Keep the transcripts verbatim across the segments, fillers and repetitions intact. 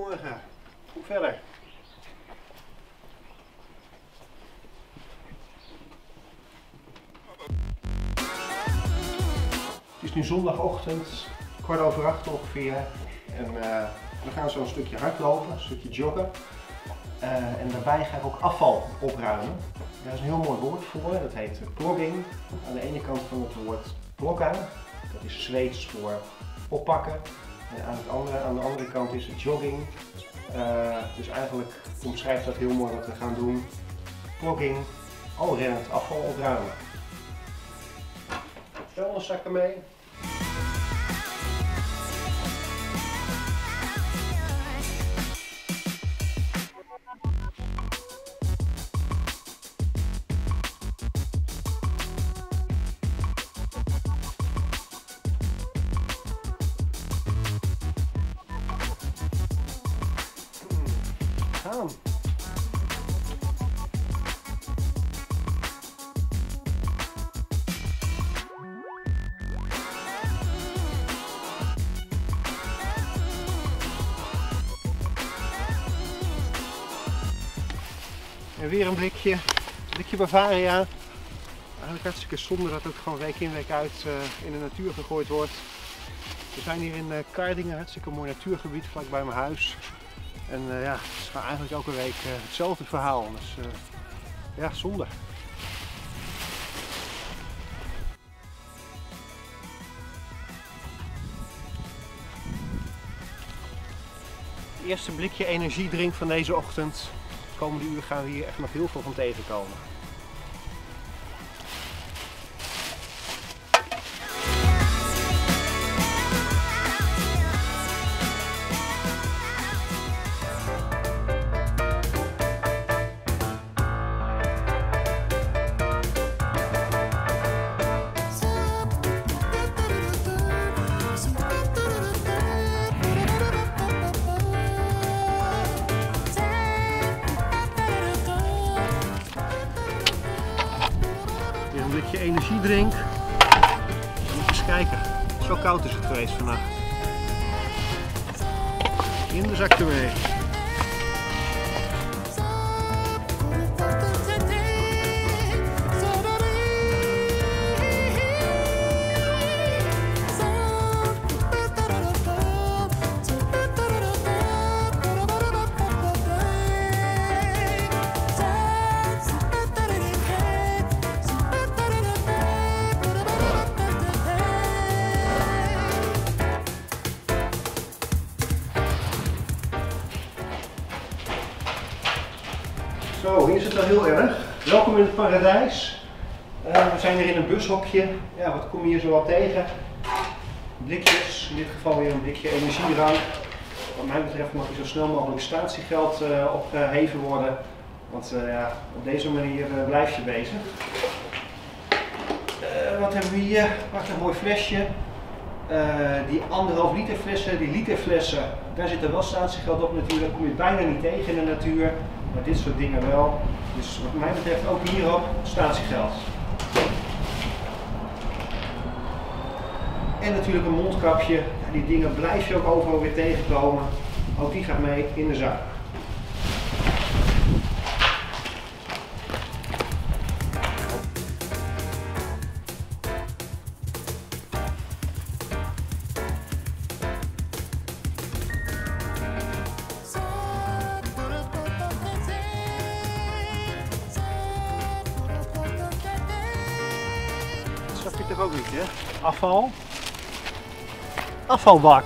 Goedemorgen. Hoe verder? Het is nu zondagochtend, kwart over acht ongeveer. En uh, we gaan zo een stukje hardlopen, een stukje joggen. Uh, en daarbij ga ik ook afval opruimen. Daar is een heel mooi woord voor, dat heet plogging. Aan de ene kant van het woord ploggen, dat is Zweeds voor oppakken. En aan, het andere, aan de andere kant is het jogging. Uh, dus eigenlijk omschrijft dat heel mooi wat we gaan doen. Plogging, al rennend afval opruimen. Vuilniszakken mee. Gaan. En weer een blikje, een blikje Bavaria. Eigenlijk hartstikke zonde dat het gewoon week in week uit uh, in de natuur gegooid wordt. We zijn hier in uh, Kardingen, hartstikke mooi natuurgebied vlakbij mijn huis. En uh, ja, het is gewoon eigenlijk elke week uh, hetzelfde verhaal. Dus uh, ja, zonde. Het eerste blikje energiedrink van deze ochtend. De komende uur gaan we hier echt nog heel veel van tegenkomen. Een blikje energiedrink. Moet eens kijken. Zo koud is het geweest vannacht. In de zak ermee. Zo, hier is het wel heel erg. Welkom in het paradijs. Uh, we zijn hier in een bushokje. Ja, wat kom je hier zo wel tegen? Blikjes, in dit geval weer een blikje energiedrank. Wat mij betreft mag je zo snel mogelijk statiegeld uh, opgeheven worden. Want uh, ja, op deze manier uh, blijf je bezig. Uh, wat hebben we hier? Wacht, een mooi flesje. Uh, die anderhalf liter flessen, die literflessen, daar zit er wel statiegeld op natuurlijk. Dat kom je bijna niet tegen in de natuur. Maar dit soort dingen wel. Dus wat mij betreft ook hierop statiegeld. En natuurlijk een mondkapje. Die dingen blijf je ook overal weer tegenkomen. Ook die gaat mee in de zak. Dat snap je toch ook niet, hè? Afval. Afvalbak.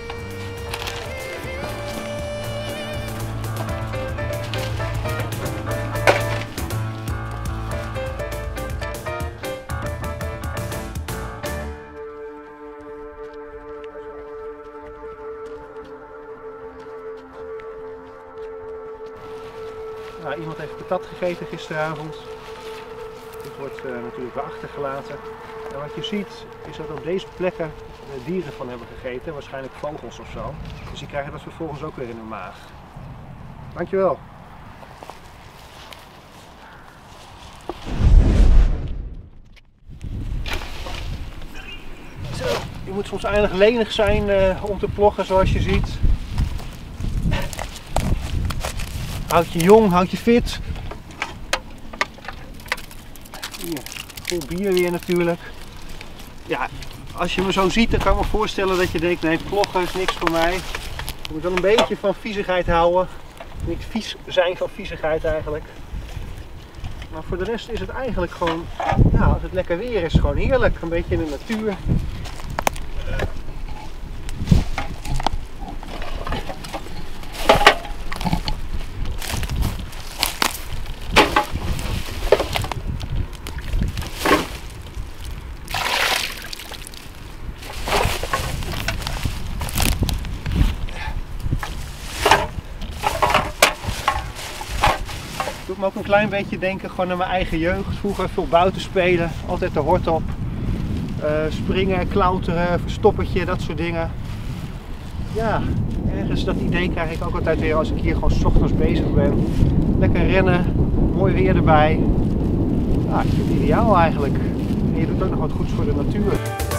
Nou, iemand heeft patat gegeten gisteravond. Dit wordt uh, natuurlijk weer achtergelaten. En wat je ziet is dat op deze plekken uh, dieren van hebben gegeten, waarschijnlijk vogels of zo. Dus die krijgen dat vervolgens ook weer in hun maag. Dankjewel. Zo, je moet soms eindig lenig zijn uh, om te ploggen zoals je ziet. Houd je jong, houd je fit. Hier, vol bier weer natuurlijk. Ja, als je me zo ziet, dan kan ik me voorstellen dat je denkt, nee, vloggen is niks voor mij. Je moet wel een beetje van viezigheid houden. Niet vies zijn van viezigheid eigenlijk. Maar voor de rest is het eigenlijk gewoon, ja, als het lekker weer is, gewoon heerlijk. Een beetje in de natuur. Doet me ook een klein beetje denken gewoon aan mijn eigen jeugd. Vroeger veel buiten spelen, altijd de hort op. Uh, springen, klauteren, verstoppertje, dat soort dingen. Ja, ergens dat idee krijg ik ook altijd weer als ik hier gewoon 's ochtends bezig ben. Lekker rennen, mooi weer erbij. Ja, ik vind het ideaal eigenlijk. En je doet ook nog wat goeds voor de natuur.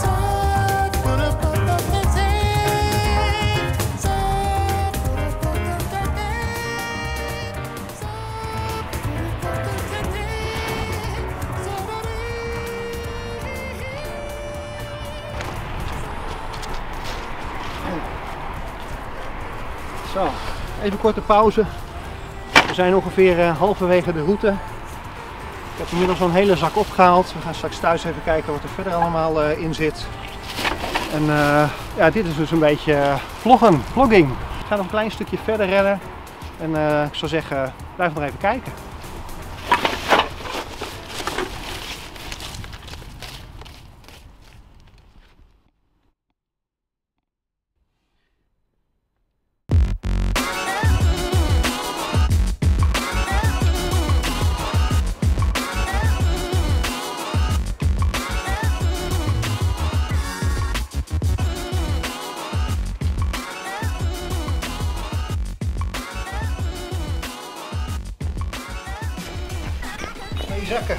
Zo, even korte pauze. We zijn ongeveer uh, halverwege de route. Ik heb inmiddels al een hele zak opgehaald. We gaan straks thuis even kijken wat er verder allemaal uh, in zit. En uh, ja, dit is dus een beetje uh, vloggen, vlogging. Ik ga nog een klein stukje verder rennen. En uh, ik zou zeggen, blijf nog even kijken. Zakken.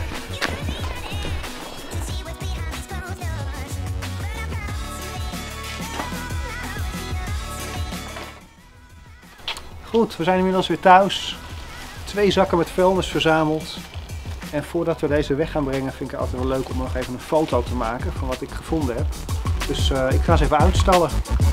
Goed, we zijn inmiddels weer thuis. Twee zakken met vuilnis verzameld. En voordat we deze weg gaan brengen, vind ik het altijd wel leuk om nog even een foto te maken van wat ik gevonden heb. Dus uh, ik ga ze even uitstallen.